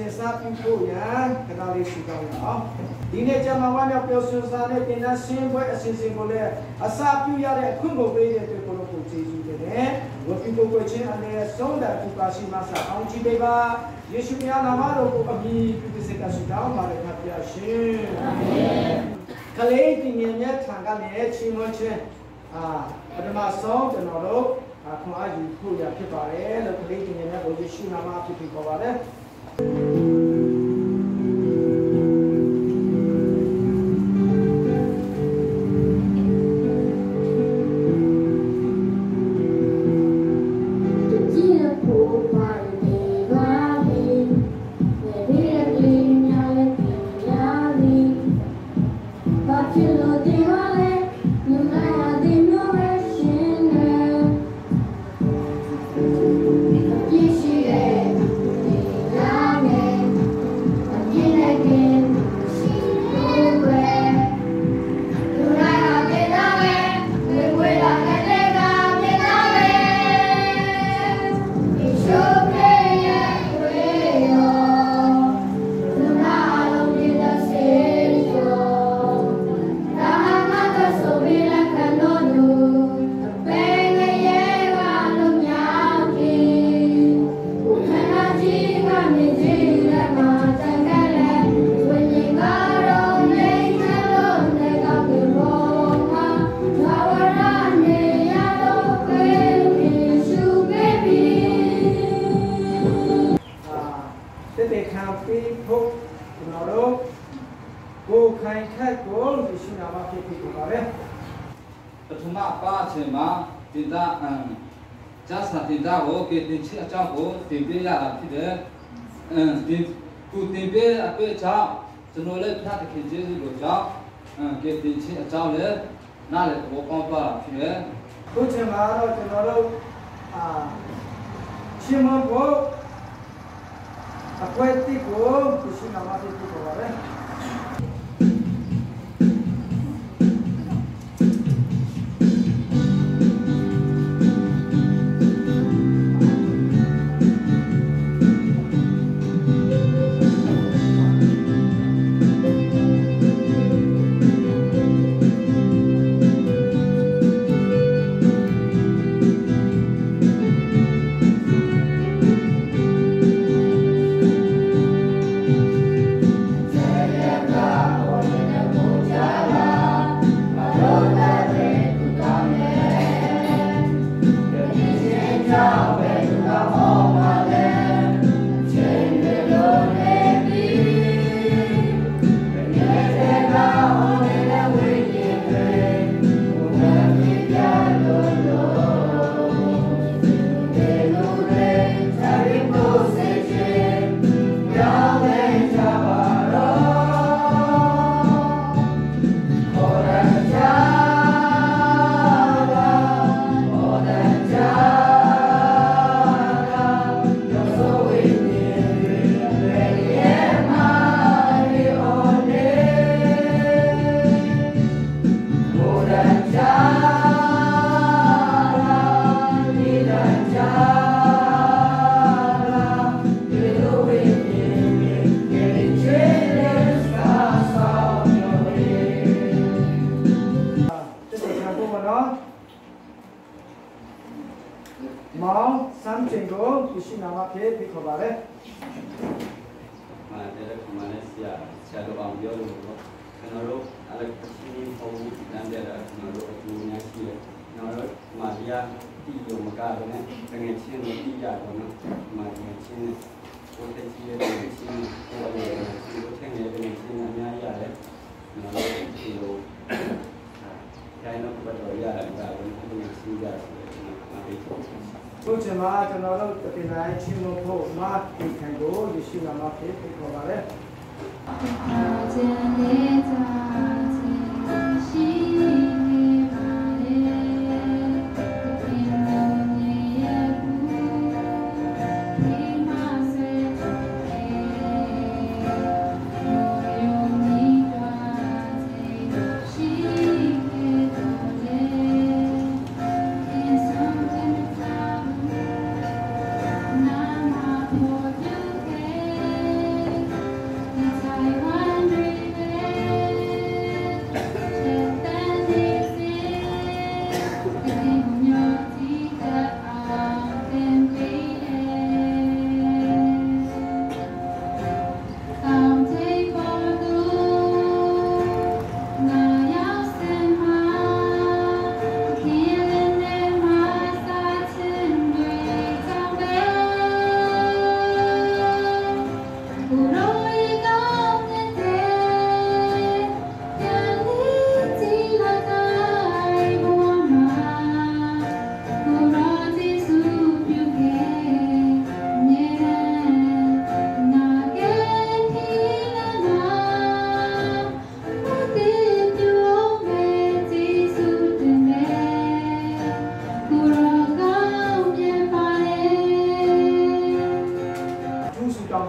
Sap Puya, Canali Shigala. Dine Jamawanya Piosana, Dina Simba, a Singole, a Sapuya, Kumbo Bay, the Kolopo Jesu, what people watching and they are so that Pukashimasa, Auntie Deva, Yeshumiana Maro, Abi, Pisikasuka, Marakapia Shin. Collating in yet, Tangane, Chimoche, Adama Song, the Noro, Akuaji, Puya Pipare, the collating in that Yeshua Pipare.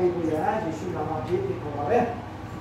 ပေးဖို့ရယေရှုနာမဖြင့်ခေါ်ပါပဲ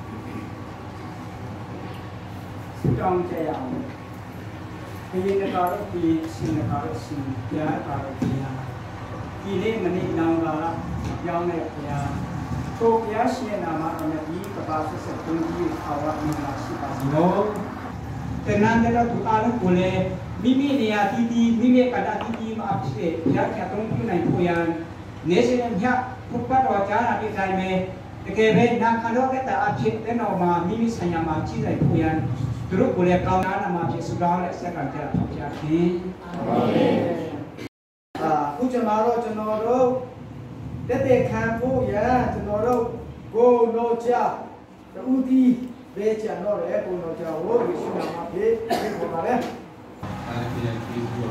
တောင်းကြရအောင်ဒီနေ့ကတော့ဒီရှင်ကတော့ရှင်ကြားကတော့ဒီဟာဒီနေ့မနေ့နောင်ကပြောင်းတဲ့ဘုရားထိုဘုရားရှင်နာမတော်နဲ့ဒီကပါဆက်ဆက်တွင်းကြီးအာဝမင်္ဂလာရှိပါစေလို့တဏ္ဍာတော့သူအားလုံးကိုလေမိမိနေရာတီးတီးမိမိကတာတီးတီးမှာဖြစ်ဘုရားကျတုံးပြုနိုင်ဖို့ရန်နေစဉ်မြတ်ဘုရားတော်ကြားနာတဲ့တိုင်းပဲတကယ်ပဲနာခံတော့တဲ့တာအဖြစ်တဲ့တော်မှာမိမိဆိုင်ရာမှာကြီးနိုင်ဖို့ရန်သူတို့ကိုလည်းကောင်းနာမှာဖြစ်ဆုတောင်းတဲ့ဆက်ကကြပါဗျာခင်အာမင်ခုကျွန်တော်တို့တက်ခံဖို့ရကျွန်တော်တို့ကိုလိုချတူတီဘေးချန်တော့လေကိုလိုချဟိုယေရှုနာမဖြင့်ခေါ်ပါလေအားဖြင့်ဒီလို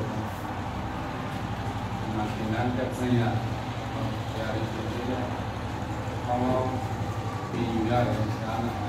မှာသင်္ကန်းတက်ဆိုင်ရာဆရာကြီးတွေဟောဒီရတယ်ဆရာနာ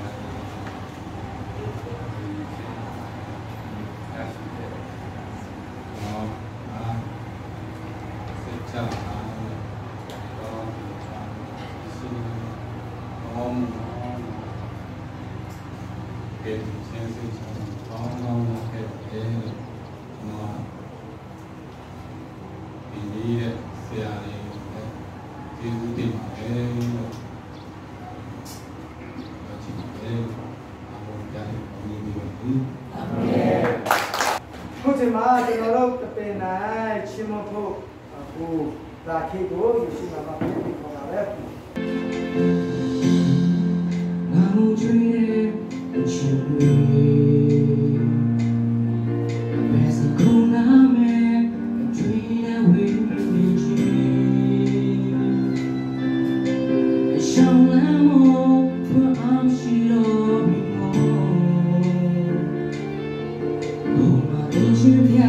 ကျွန်တော်တို့တပင်နိုင်ချီမဖို့အခုဒါခေကိုယေရှုနာမဖြင့်ခေါ်ပါလေနာမကျွေးတဲ့ချီဘယ်စကုနာမဲကျွေးတဲ့ဝိညာဉ်ကြီးရှောင်းလမ်းမောဘုရားရှိတော်မူဘုရားတင်ရှင်ပြ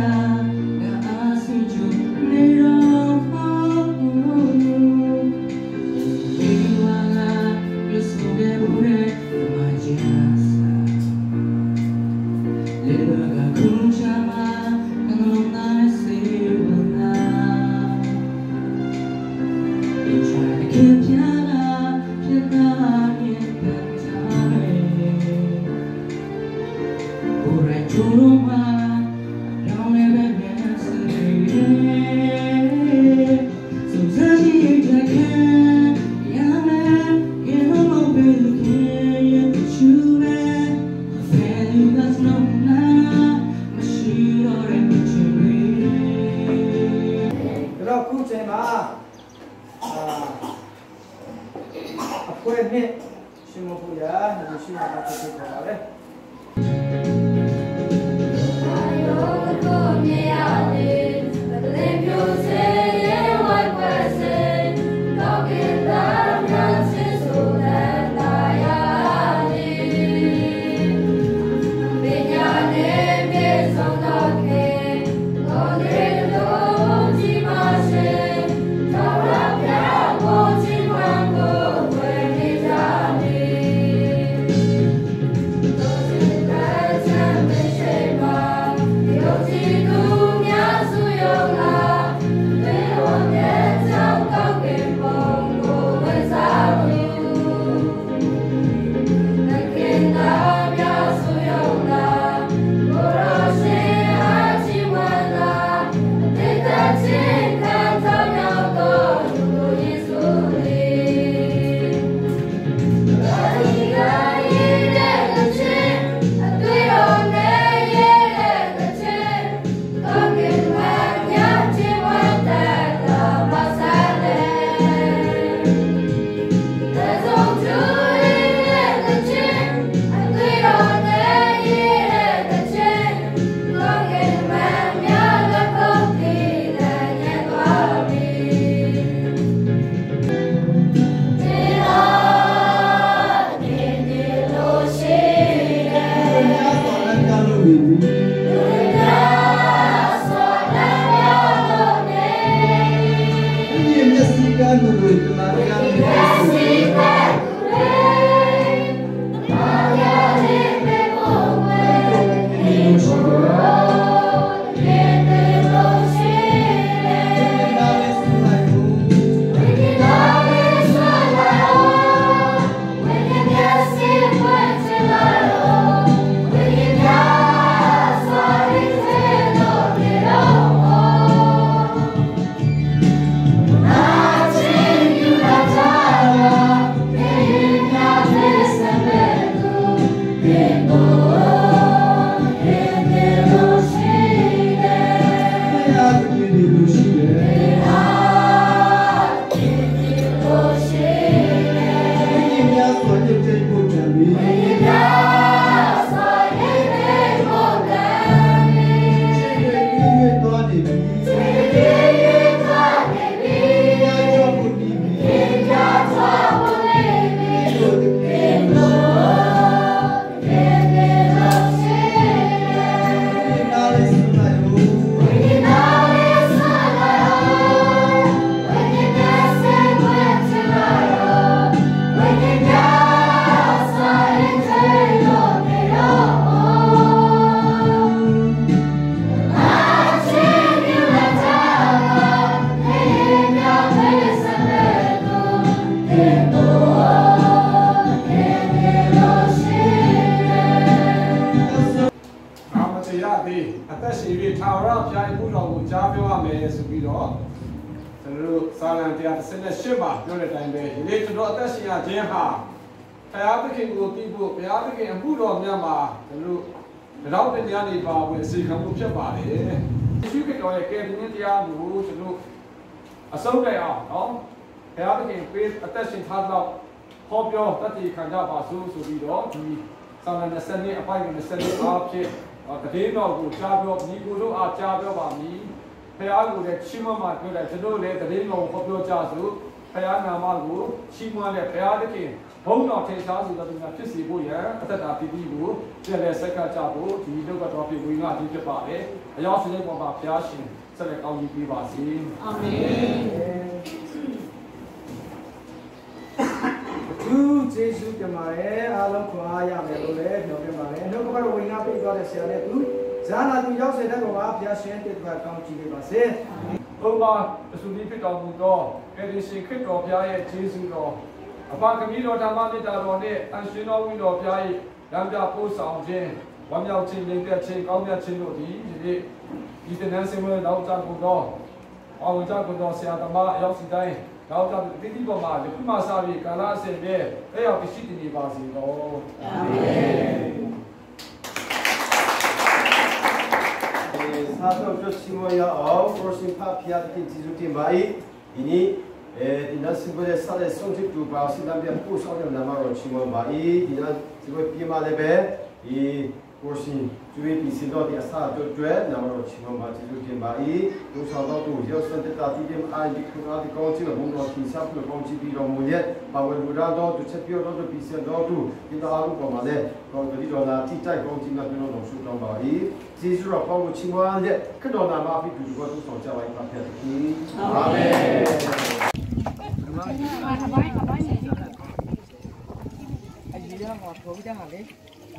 အဖွဲ့နဲ့ရှင်မဖို့ရယေရှုနာမဖြင့်ခေါ်ပါလေ Thank တရားစနစ်ရှင်းပါပြောတဲ့အတိုင်းပဲဒီနေ့ကျွန်တော်အသက်ရှင်ရခြင်းဟာဘုရားသခင်ကိုတည်ဖို့ဘုရားသခင်အမှုတော်များမှာကျွန်တော်နောက်တရားနေပါဝင်အစီခံမှုဖြစ်ပါတယ်ယေရှုခရစ်တော်ရဲ့ကယ်တင်တရားကိုကျွန်တော်အဆုံးတိုင်အောင်နော်ဘုရားသခင်ပေးအသက်ရှင်ထားတော့ဟောပြောတတိခံကြပါစို့ဆိုပြီးတော့ဒီဆောင်းတဲ့20နှစ်အပိုင်း20အားဖြင့်တည်င်းတော်ကိုကြားပြောညီကိုတို့အားကြားပြောပါမည်ဘုရားကိုလည်းချီးမွမ်းမှာပြောတယ်ကျွန်တော်လည်းတည်င်းတော်ကိုဟောပြောကြစို့ဘုရားနာမကိုချီးမွမ်းတဲ့ဘုရားသခင်ဘုန်းတော်ထေရှားဆိုတဲ့သူများဖြစ်စေဖို့ရန်အသက်တာပြည်ကိုကျက်လက်ဆက်ကကြဖို့ဒီလောကတော်ပြည်ဝင်ကဒီဖြစ်ပါတယ်အယောစရိတ်ပေါ်မှာဘုရားရှင်ဆက်လက်ကောင်းကြီးပေးပါစေအာမင်သူကျေးဇူးတင်ပါတယ်အားလုံးခွန်အားရမယ်လို့လည်းပြောပြပါတယ်နှုတ်ကပတ်တော်ဝင်ငါပြေးသွားတဲ့ဆရာနဲ့သူဇာနာသူရောက်စေတဲ့ကောင်ကဘုရားရှင်တည်သွားကောင်းချီးပေးပါစေဘုရားအစုလေးဖြစ်တော်မူသောကယ်တင်ရှင်ခရစ်တော်ဘုရားရဲ့ကျေးဇူးတော်အပါကမီတော်ဓမ္မမေတ္တာတော်နဲ့အရှင်တော်ဝိတော်ဘုရား၏လမ်းပြပို့ဆောင်ခြင်းဝမ်းမြောက်ခြင်းလေးသက်ခြင်းကောင်းမြတ်ခြင်းတို့သည်ဒီနေ့ဒီတနန်းစင်ဝဲနောက်ကြကုန်သောအဝကြကုန်သောဆရာသမားအရောက်စီတိုင်းနောက်ကြတိတိပေါ်မှာယခုမှစပြီးကာလအစဉ်နဲ့အဲ့ရောက်ရှိတည်နေပါစေတော်အာမင်သာတော်ကျစီမယာအောင်ပရိုစင်ဖာဖျားတိကျေးဇူးတင်ပါ၏ဒီနေ့ဒီနေ့စပွဲဆက်လက်ဆုံးဖြတ်သူပါစီလမ်းပြပို့ဆောင်တဲ့နာမတော်ချီးမွမ်းပါ၏ဒီနေ့စပွဲပြမလည်းပဲဒီပရိုစင်ကျွေးပြီးစင်တော်ဒီအစားအတွက်နာမတော်ချီးမွမ်းပါကျေးဇူးတင်ပါ၏ဒုဆောင်တော်သူရောက်စတဲ့တာတိdemအိုင်ဒီခုနာဒီကောင်းချီဘုံတော်ခင်စားပြီးကောင်းချီပြီးတော်မူရဲ့ပါဝဲလူတော်သူချက်ပြောတော်သူပြီးစင်တော်သူဒီတော်အပေါ်မှာလည်းကောင်းကြည်တော်လာတိတိုက်ကောင်းချီမှာပြောတော်ဆုတောင်းပါ၏ကျေးဇူးတော်ပေါင်းကိုချီးမွမ်းတဲ့ခရစ်တော်နာမအဖြစ်ဒီကောသူဆောင်ကြပါ၏ပါဖျက်သည်အာမင်အကြီးရမှာထိုးကြမှာလေ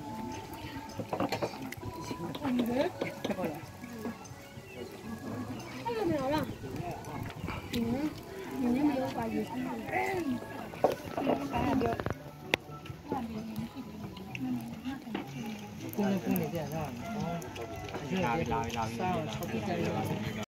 没有了，你那没有把鱼放上来。 公的这样，然后，